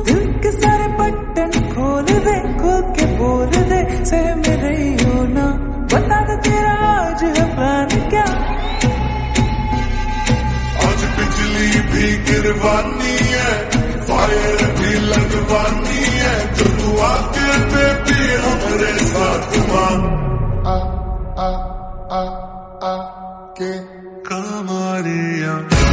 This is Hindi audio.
दिल के सारे बटन खोल दे, खोल के बोल दे, सह में रही हो ना, बता दे तेरा आज है प्लान क्या। आज बिजली भी गिरवानी है, फायर भी लगवानी है, जो तू आके बेबी हमारे साथ मां आ के कमारिया।